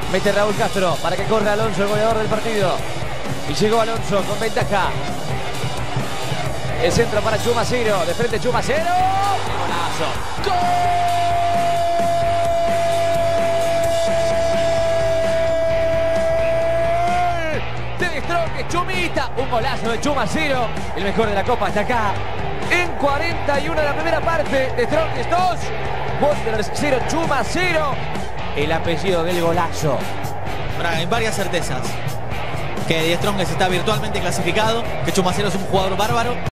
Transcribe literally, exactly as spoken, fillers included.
Mete Raúl Castro para que corra Alonso, el goleador del partido. Y llegó Alonso con ventaja. El centro para Chumacero. De frente Chumacero. ¡Golazo! ¡Gol! De Strong, Chumita. Un golazo de Chumacero. El mejor de la Copa hasta acá. En cuarenta y uno de la primera parte. De Strong dos. Wanderers cero, Chumacero. El apellido del golazo. Braga, hay varias certezas. Que Die Strongest está virtualmente clasificado. Que Chumacero es un jugador bárbaro.